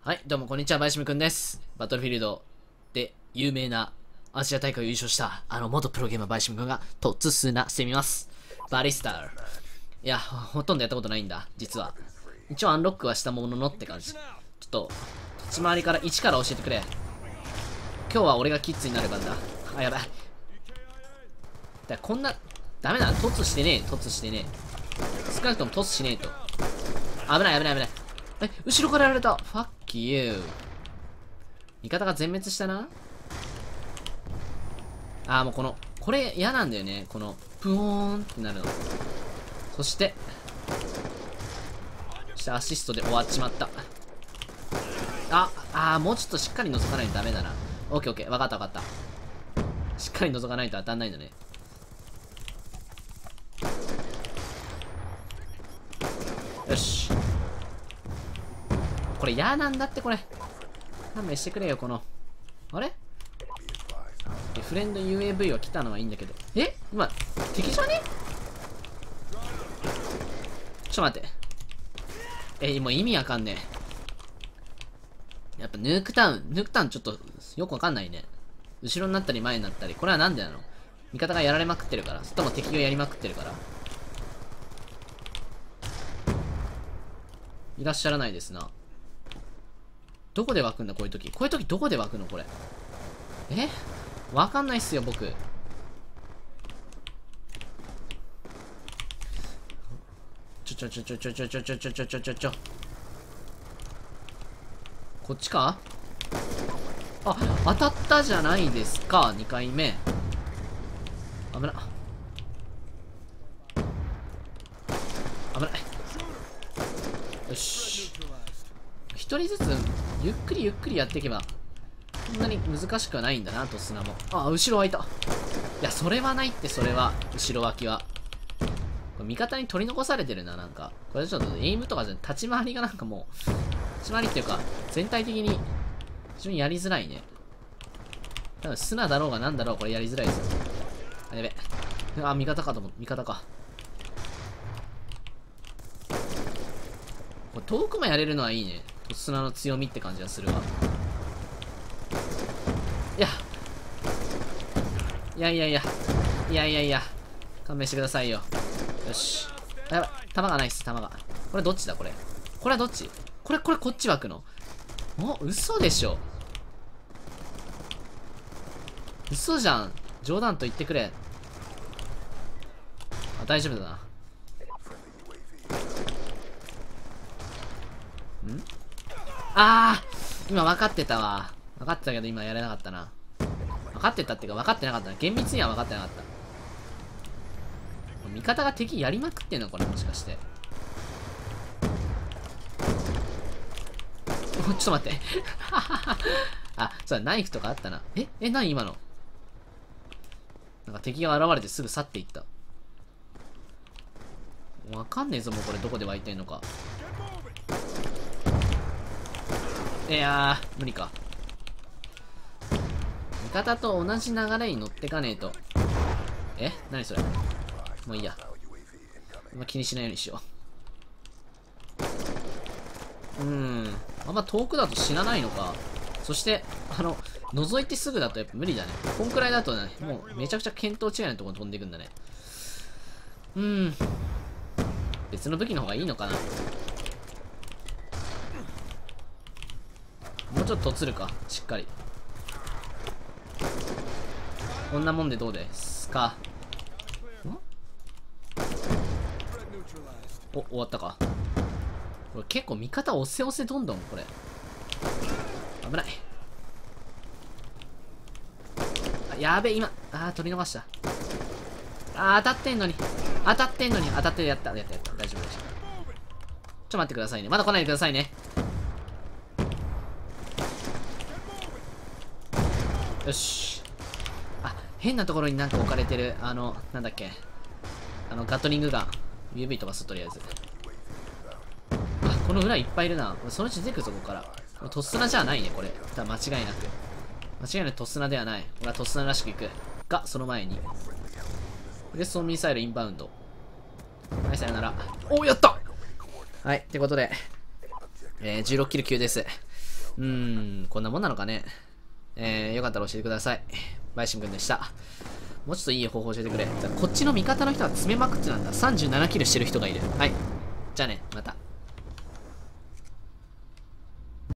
はい、どうもこんにちは、林くんです。バトルフィールドで有名なアジア大会を優勝した元プロゲーマー林くんが突砂してみます。バリスター。いや、ほとんどやったことないんだ、実は。一応アンロックはしたもののって感じ。ちょっと、立ち回りから1から教えてくれ。今日は俺がキッズになる番だ。あ、やばい。こんな、ダメだ、突してねえ、突してねえ。少なくとも突しねえと。危ない危ない危ない。え、後ろからやられた。Fuck you。味方が全滅したな。あー、もうこれ嫌なんだよね。この、プオーンってなるの。そして、アシストで終わっちまった。もうちょっとしっかり覗かないとダメだな。オッケーオッケー。わかったわかった。しっかり覗かないと当たんないのね。よし。これ嫌なんだってこれ。勘弁してくれよ、この。あれフレンド UAV は来たのはいいんだけど。え今、敵じゃねちょっと待って。もう意味わかんねえ。やっぱヌークタウンちょっとよくわかんないね。後ろになったり前になったり。これはなんでなの？味方がやられまくってるから。それとも敵がやりまくってるから。いらっしゃらないですな。どこで湧くんだこういう時。こういう時どこで湧くのこれ。わかんないっすよ、僕。ちょ。こっちか？あ、当たったじゃないですか、2回目。危な。危ない。よし。一人ずつ、ゆっくりゆっくりやっていけば、そんなに難しくはないんだな、と砂も。あ、後ろ空いた。いや、それはないって、それは。後ろ脇は。これ味方に取り残されてるな、なんか。これちょっとエイムとかじゃ立ち回りがなんかもう、立ち回りっていうか、全体的に非常にやりづらいね。多分砂だろうがなんだろう、これやりづらいですよ。あ、やべ。あ、味方かと思った。味方か。これ遠くもやれるのはいいね。砂の強みって感じがするわ。いや。勘弁してくださいよ。よし。やばい。弾がないっす、弾が。これどっちだ、これ。これはどっち？これこっち湧くの？嘘でしょ。嘘じゃん。冗談と言ってくれ。あ、大丈夫だな。今分かってたわ。分かってたけど今やれなかったな。分かってたっていうか分かってなかったな。厳密には分かってなかった。味方が敵やりまくってんのこれもしかして。ちょっと待って。あ、そうだ、ナイフとかあったな。何今の。なんか敵が現れてすぐ去っていった。わかんねえぞ、もうこれどこで湧いてんのか。いやー、無理か。味方と同じ流れに乗ってかねえと。何それ。もういいや。気にしないようにしよう。あんま遠くだと死なないのか。そして、覗いてすぐだとやっぱ無理だね。こんくらいだとね、もうめちゃくちゃ見当違いなところに飛んでいくんだね。別の武器の方がいいのかな。もうちょっととつるか、しっかり。こんなもんでどうですか。終わったか。これ結構味方押せ押せどんどん、これ。危ない。やべえ、今。取り逃した。当たってんのに。当たってる、やった。大丈夫、大丈夫。ちょっと待ってくださいね。まだ来ないでくださいね。よし。変なところになんか置かれてる。なんだっけ。ガトリングガン。UV 飛ばす、とりあえず。この裏いっぱいいるな。そのうち出てくるぞ、ここから。トス砂じゃないね、これ。間違いなく。間違いなくトス砂ではない。俺はトス砂らしくいく。が、その前に。レッソンミサイルインバウンド。はい、さよなら。やったはい、ってことで、16キル級です。 こんなもんなのかね。よかったら教えてください。バイシムくんでした。もうちょっといい方法教えてくれ。こっちの味方の人は詰めまくってなんだ。37キルしてる人がいる。はい。じゃあね、また。